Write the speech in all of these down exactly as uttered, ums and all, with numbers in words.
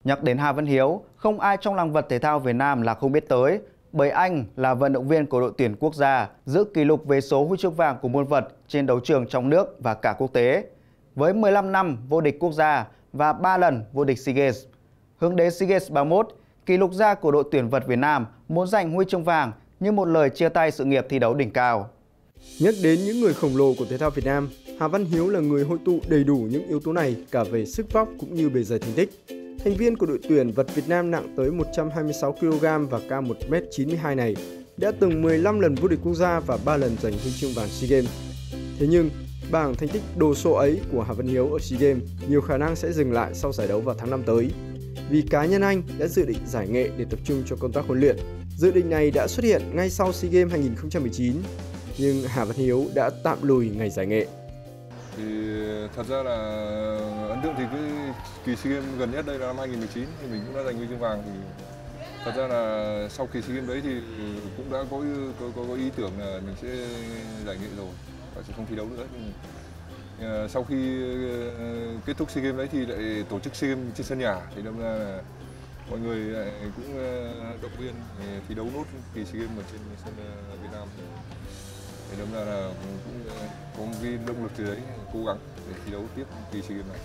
Nhắc đến Hà Văn Hiếu, không ai trong làng vật thể thao Việt Nam là không biết tới, bởi anh là vận động viên của đội tuyển quốc gia, giữ kỷ lục về số huy chương vàng của môn vật trên đấu trường trong nước và cả quốc tế. Với mười lăm năm vô địch quốc gia và ba lần vô địch SEA Games. Hướng đến SEA Games ba mươi mốt, kỷ lục gia của đội tuyển vật Việt Nam muốn giành huy chương vàng như một lời chia tay sự nghiệp thi đấu đỉnh cao. Nhắc đến những người khổng lồ của thể thao Việt Nam, Hà Văn Hiếu là người hội tụ đầy đủ những yếu tố này cả về sức vóc cũng như bề dày thành tích. Thành viên của đội tuyển vật Việt Nam nặng tới một trăm hai mươi sáu ki lô gam và cao một mét chín mươi hai này đã từng mười lăm lần vô địch quốc gia và ba lần giành huy chương vàng SEA Games. Thế nhưng, bảng thành tích đồ sộ ấy của Hà Văn Hiếu ở SEA Games nhiều khả năng sẽ dừng lại sau giải đấu vào tháng năm tới. Vì cá nhân anh đã dự định giải nghệ để tập trung cho công tác huấn luyện. Dự định này đã xuất hiện ngay sau SEA Games hai nghìn không trăm mười chín, nhưng Hà Văn Hiếu đã tạm lùi ngày giải nghệ. Thì thật ra là ấn tượng thì cái kỳ SEA Games gần nhất đây là năm hai nghìn không trăm mười chín thì mình cũng đã giành huy chương vàng. Thì thật ra là sau kỳ SEA Games đấy thì cũng đã có có, có, có ý tưởng là mình sẽ giải nghệ rồi và sẽ không thi đấu nữa. Thì, uh, sau khi uh, kết thúc SEA Games đấy thì lại tổ chức SEA Games trên sân nhà, thì đâm ra là mọi người lại cũng uh, động viên thi đấu nốt kỳ SEA Games ở trên sân uh, Việt Nam. Thì đâm ra là cũng có một cái động lực từ đấy, cố gắng để thi đấu tiếp kỳ SEA Games này.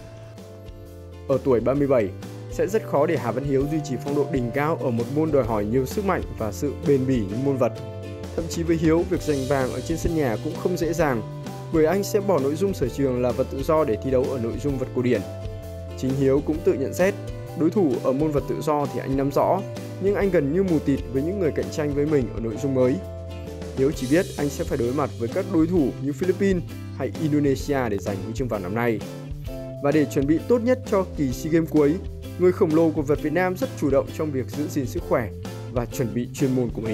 Ở tuổi ba mươi bảy, sẽ rất khó để Hà Văn Hiếu duy trì phong độ đỉnh cao ở một môn đòi hỏi nhiều sức mạnh và sự bền bỉ như môn vật. Thậm chí với Hiếu, việc giành vàng ở trên sân nhà cũng không dễ dàng, bởi anh sẽ bỏ nội dung sở trường là vật tự do để thi đấu ở nội dung vật cổ điển. Chính Hiếu cũng tự nhận xét, đối thủ ở môn vật tự do thì anh nắm rõ, nhưng anh gần như mù tịt với những người cạnh tranh với mình ở nội dung mới. Hiếu chỉ biết anh sẽ phải đối mặt với các đối thủ như Philippines hay Indonesia để giành huy chương vàng năm nay. Và để chuẩn bị tốt nhất cho kỳ SEA Games cuối, người khổng lồ của vật Việt Nam rất chủ động trong việc giữ gìn sức khỏe và chuẩn bị chuyên môn của mình.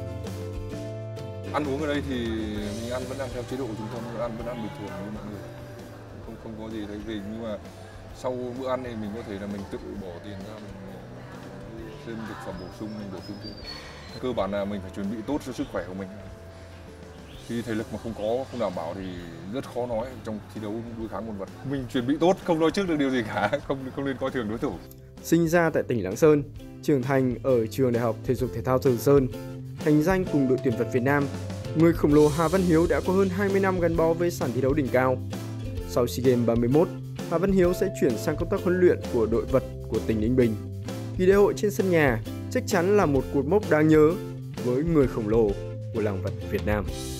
Ăn uống ở đây thì mình ăn vẫn ăn theo chế độ của chúng tôi, ăn vẫn ăn bình thường như mọi người, không không có gì thấy gì, nhưng mà sau bữa ăn thì mình có thể là mình tự bỏ tiền ra mình thêm thực phẩm bổ sung, mình bổ sung thêm. Cơ bản là mình phải chuẩn bị tốt cho sức khỏe của mình. Khi thể lực mà không có, không đảm bảo thì rất khó nói trong thi đấu đối kháng môn vật. Mình chuẩn bị tốt, không nói trước được điều gì cả, không không nên coi thường đối thủ. Sinh ra tại tỉnh Lạng Sơn, trưởng thành ở trường Đại học Thể dục Thể thao Từ Sơn, thành danh cùng đội tuyển vật Việt Nam, người khổng lồ Hà Văn Hiếu đã có hơn hai mươi năm gắn bó với sàn thi đấu đỉnh cao. Sau SEA Games ba mươi mốt, Hà Văn Hiếu sẽ chuyển sang công tác huấn luyện của đội vật của tỉnh Ninh Bình. Kỳ đại hội trên sân nhà chắc chắn là một cột mốc đáng nhớ với người khổng lồ của làng vật Việt Nam.